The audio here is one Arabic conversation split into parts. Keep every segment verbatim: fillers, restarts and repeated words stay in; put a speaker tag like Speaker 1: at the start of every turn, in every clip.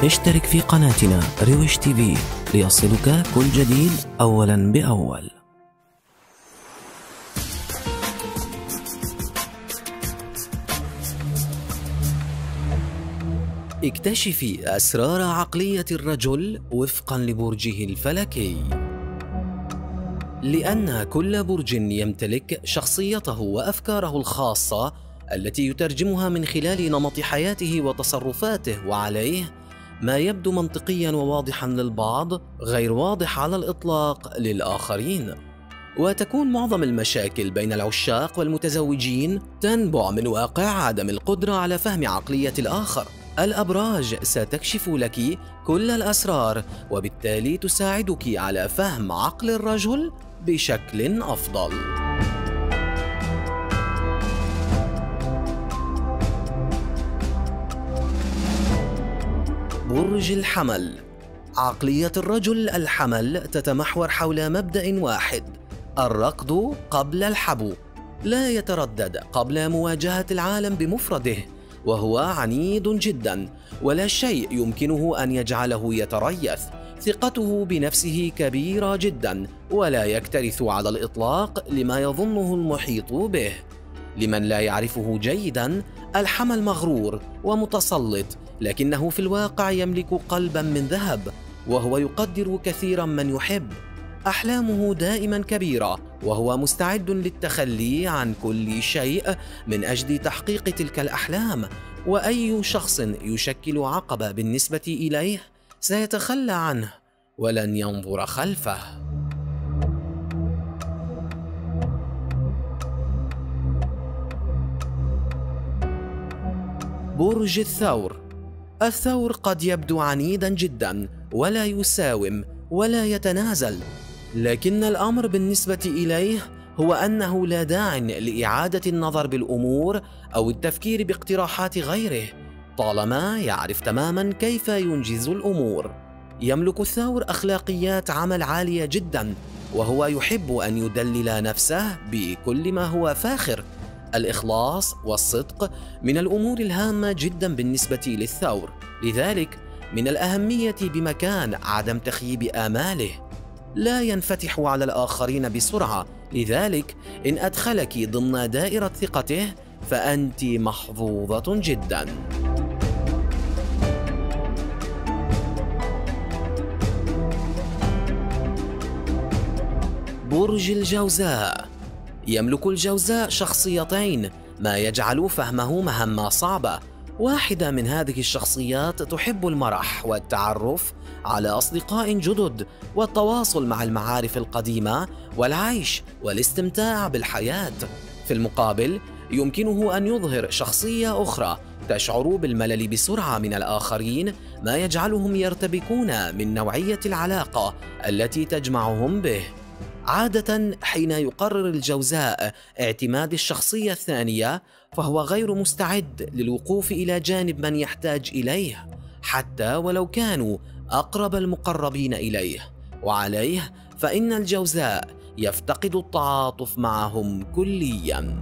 Speaker 1: اشترك في قناتنا روش تي في ليصلك كل جديد أولا بأول. اكتشفي أسرار عقلية الرجل وفقا لبرجه الفلكي. لأن كل برج يمتلك شخصيته وأفكاره الخاصة التي يترجمها من خلال نمط حياته وتصرفاته، وعليه ما يبدو منطقيا وواضحا للبعض غير واضح على الإطلاق للآخرين. وتكون معظم المشاكل بين العشاق والمتزوجين تنبع من واقع عدم القدرة على فهم عقلية الآخر. الأبراج ستكشف لك كل الأسرار، وبالتالي تساعدك على فهم عقل الرجل بشكل أفضل. برج الحمل. عقلية الرجل الحمل تتمحور حول مبدأ واحد: الركض قبل الحبو. لا يتردد قبل مواجهة العالم بمفرده، وهو عنيد جدا ولا شيء يمكنه أن يجعله يتريث. ثقته بنفسه كبيرة جدا ولا يكترث على الإطلاق لما يظنه المحيط به. لمن لا يعرفه جيدا، الحمل مغرور ومتسلط، لكنه في الواقع يملك قلبا من ذهب، وهو يقدر كثيرا من يحب. أحلامه دائما كبيرة، وهو مستعد للتخلي عن كل شيء من أجل تحقيق تلك الأحلام، وأي شخص يشكل عقبة بالنسبة إليه سيتخلى عنه ولن ينظر خلفه. برج الثور. الثور قد يبدو عنيدا جدا ولا يساوم ولا يتنازل، لكن الأمر بالنسبة إليه هو أنه لا داعي لإعادة النظر بالأمور أو التفكير باقتراحات غيره، طالما يعرف تماما كيف ينجز الأمور. يملك الثور أخلاقيات عمل عالية جدا، وهو يحب أن يدلل نفسه بكل ما هو فاخر. الإخلاص والصدق من الأمور الهامة جدا بالنسبة للثور، لذلك من الأهمية بمكان عدم تخييب آماله. لا ينفتح على الآخرين بسرعة، لذلك إن أدخلك ضمن دائرة ثقته فأنت محظوظة جدا. برج الجوزاء. يملك الجوزاء شخصيتين، ما يجعل فهمه مهمة صعبة. واحدة من هذه الشخصيات تحب المرح والتعرف على أصدقاء جدد والتواصل مع المعارف القديمة والعيش والاستمتاع بالحياة. في المقابل يمكنه أن يظهر شخصية أخرى تشعر بالملل بسرعة من الآخرين، ما يجعلهم يرتبكون من نوعية العلاقة التي تجمعهم به. عادة حين يقرر الجوزاء اعتماد الشخصية الثانية، فهو غير مستعد للوقوف إلى جانب من يحتاج إليه، حتى ولو كانوا أقرب المقربين إليه، وعليه فإن الجوزاء يفتقد التعاطف معهم كلياً.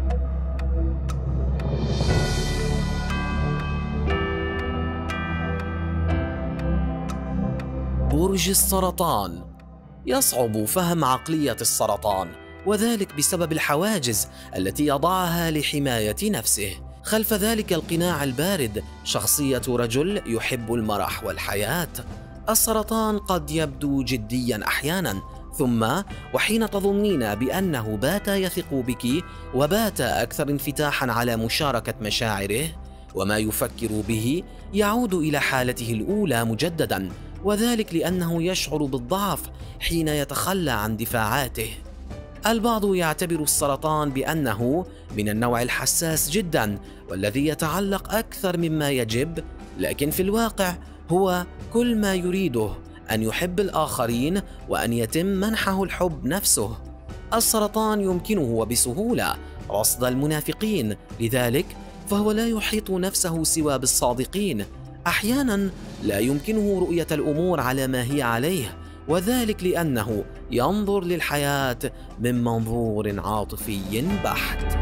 Speaker 1: برج السرطان. يصعب فهم عقلية السرطان، وذلك بسبب الحواجز التي يضعها لحماية نفسه. خلف ذلك القناع البارد، شخصية رجل يحب المرح والحياة. السرطان قد يبدو جديا أحيانا، ثم وحين تظنين بأنه بات يثق بك وبات أكثر انفتاحا على مشاركة مشاعره وما يفكر به، يعود إلى حالته الأولى مجددا، وذلك لأنه يشعر بالضعف حين يتخلى عن دفاعاته. البعض يعتبر السرطان بأنه من النوع الحساس جدا والذي يتعلق أكثر مما يجب، لكن في الواقع هو كل ما يريده أن يحب الآخرين وأن يتم منحه الحب نفسه. السرطان يمكنه وبسهولة رصد المنافقين، لذلك فهو لا يحيط نفسه سوى بالصادقين. أحيانا لا يمكنه رؤية الأمور على ما هي عليه، وذلك لأنه ينظر للحياة من منظور عاطفي بحت.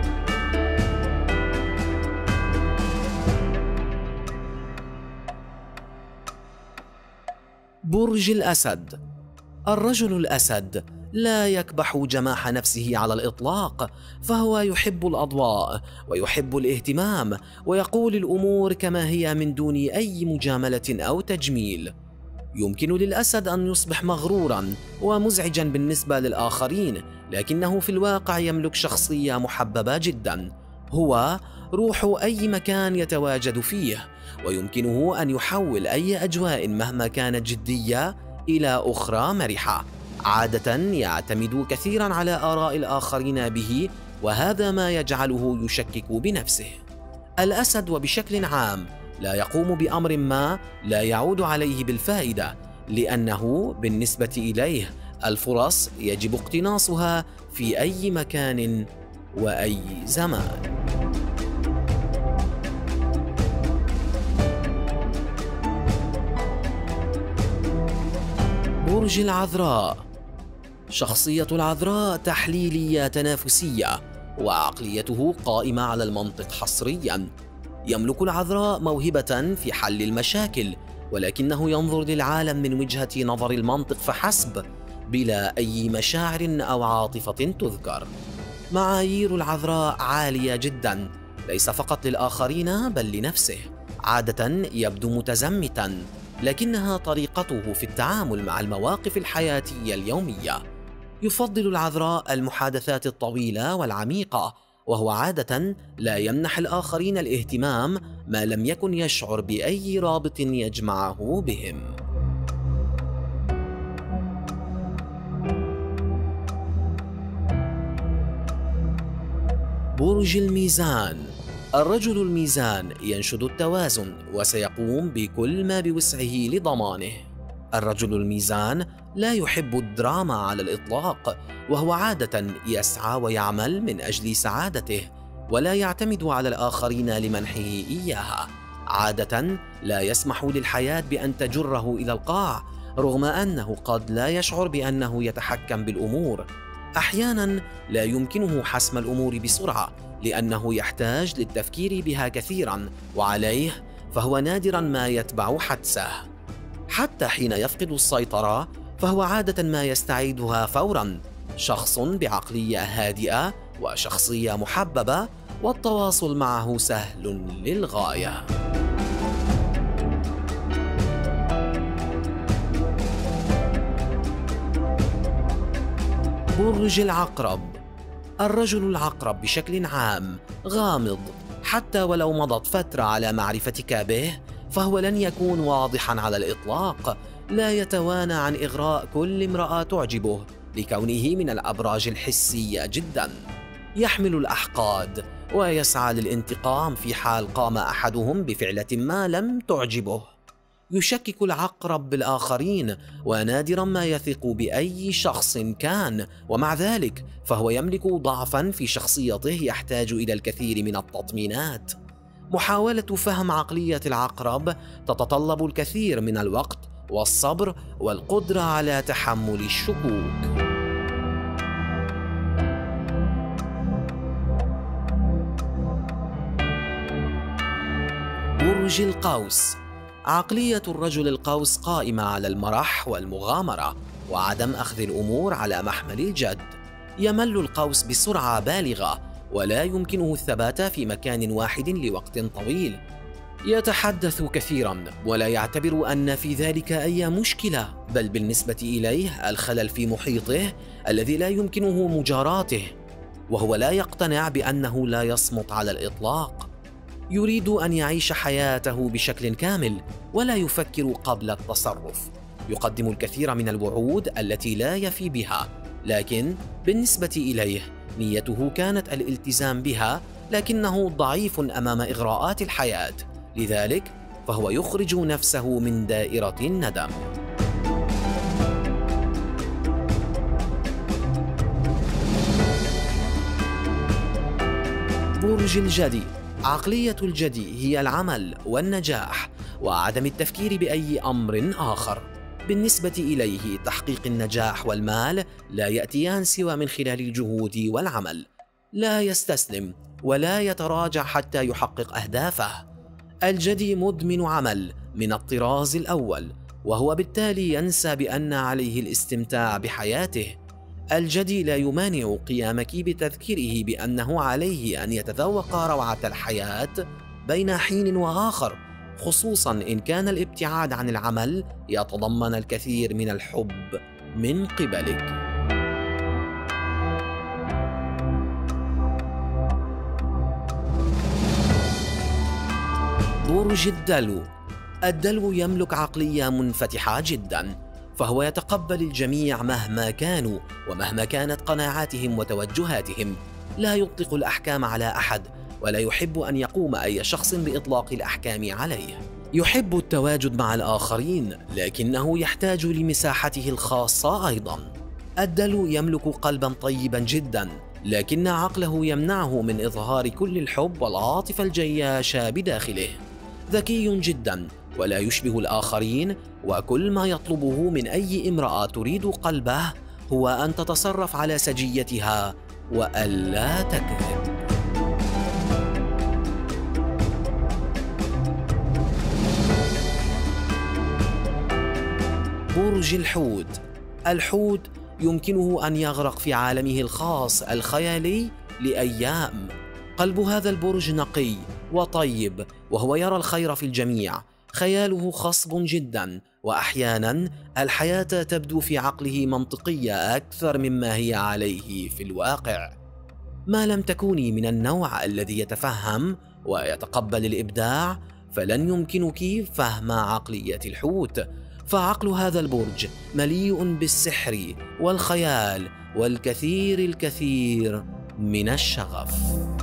Speaker 1: برج الأسد. الرجل الأسد لا يكبح جماح نفسه على الإطلاق، فهو يحب الأضواء ويحب الاهتمام، ويقول الأمور كما هي من دون أي مجاملة أو تجميل. يمكن للأسد أن يصبح مغروراً ومزعجاً بالنسبة للآخرين، لكنه في الواقع يملك شخصية محببة جداً. هو روح أي مكان يتواجد فيه، ويمكنه أن يحول أي أجواء مهما كانت جدية إلى أخرى مرحة. عادة يعتمد كثيراً على آراء الآخرين به، وهذا ما يجعله يشكك بنفسه. الأسد وبشكل عام لا يقوم بأمر ما لا يعود عليه بالفائدة، لأنه بالنسبة إليه الفرص يجب اقتناصها في أي مكان وأي زمان. برج العذراء. شخصية العذراء تحليلية تنافسية، وعقليته قائمة على المنطق حصرياً. يملك العذراء موهبة في حل المشاكل، ولكنه ينظر للعالم من وجهة نظر المنطق فحسب، بلا أي مشاعر أو عاطفة تذكر. معايير العذراء عالية جدا، ليس فقط للآخرين بل لنفسه. عادة يبدو متزمتا، لكنها طريقته في التعامل مع المواقف الحياتية اليومية. يفضل العذراء المحادثات الطويلة والعميقة، وهو عادة لا يمنح الآخرين الاهتمام ما لم يكن يشعر بأي رابط يجمعه بهم. برج الميزان. الرجل الميزان ينشد التوازن، وسيقوم بكل ما بوسعه لضمانه. الرجل الميزان لا يحب الدراما على الإطلاق، وهو عادة يسعى ويعمل من أجل سعادته، ولا يعتمد على الآخرين لمنحه إياها. عادة لا يسمح للحياة بأن تجره إلى القاع، رغم أنه قد لا يشعر بأنه يتحكم بالأمور. أحيانا لا يمكنه حسم الأمور بسرعة، لأنه يحتاج للتفكير بها كثيرا، وعليه فهو نادرا ما يتبع حدسه. حتى حين يفقد السيطرة فهو عادة ما يستعيدها فورا. شخص بعقلية هادئة وشخصية محببة، والتواصل معه سهل للغاية. برج العقرب. الرجل العقرب بشكل عام غامض، حتى ولو مضت فترة على معرفتك به فهو لن يكون واضحا على الإطلاق. لا يتوانى عن إغراء كل امرأة تعجبه، لكونه من الأبراج الحسية جدا. يحمل الأحقاد ويسعى للانتقام في حال قام أحدهم بفعلة ما لم تعجبه. يشكك العقرب بالآخرين، ونادرا ما يثق بأي شخص كان، ومع ذلك فهو يملك ضعفا في شخصيته يحتاج إلى الكثير من التطمينات. محاولة فهم عقلية العقرب تتطلب الكثير من الوقت والصبر والقدرة على تحمل الشكوك. برج القوس. عقلية الرجل القوس قائمة على المرح والمغامرة، وعدم أخذ الأمور على محمل الجد. يمل القوس بسرعة بالغة، ولا يمكنه الثبات في مكان واحد لوقت طويل. يتحدث كثيرا، ولا يعتبر أن في ذلك أي مشكلة، بل بالنسبة إليه الخلل في محيطه الذي لا يمكنه مجاراته، وهو لا يقتنع بأنه لا يصمت على الإطلاق. يريد أن يعيش حياته بشكل كامل، ولا يفكر قبل التصرف. يقدم الكثير من الوعود التي لا يفي بها، لكن بالنسبة إليه نيته كانت الالتزام بها، لكنه ضعيف أمام إغراءات الحياة، لذلك فهو يخرج نفسه من دائرة الندم. برج الجدي. عقلية الجدي هي العمل والنجاح وعدم التفكير بأي أمر آخر. بالنسبة إليه تحقيق النجاح والمال لا يأتيان سوى من خلال الجهود والعمل. لا يستسلم ولا يتراجع حتى يحقق أهدافه. الجدي مدمن عمل من الطراز الأول، وهو بالتالي ينسى بأن عليه الاستمتاع بحياته. الجدي لا يمانع قيامك بتذكيره بأنه عليه أن يتذوق روعة الحياة بين حين وآخر، خصوصاً إن كان الابتعاد عن العمل يتضمن الكثير من الحب من قبلك. برج الدلو. الدلو يملك عقلية منفتحة جداً، فهو يتقبل الجميع مهما كانوا ومهما كانت قناعاتهم وتوجهاتهم. لا يطلق الأحكام على أحد، ولا يحب أن يقوم أي شخص بإطلاق الأحكام عليه. يحب التواجد مع الآخرين، لكنه يحتاج لمساحته الخاصة أيضاً. الدلو يملك قلباً طيباً جداً، لكن عقله يمنعه من إظهار كل الحب والعاطفة الجياشة بداخله. ذكي جداً ولا يشبه الآخرين، وكل ما يطلبه من أي امرأة تريد قلبه هو أن تتصرف على سجيتها وألا تكذب. برج الحوت. الحوت يمكنه أن يغرق في عالمه الخاص الخيالي لأيام. قلب هذا البرج نقي وطيب، وهو يرى الخير في الجميع. خياله خصب جدا، وأحيانا الحياة تبدو في عقله منطقية أكثر مما هي عليه في الواقع. ما لم تكوني من النوع الذي يتفهم ويتقبل الإبداع، فلن يمكنك فهم عقلية الحوت، فعقل هذا البرج مليء بالسحر والخيال والكثير الكثير من الشغف.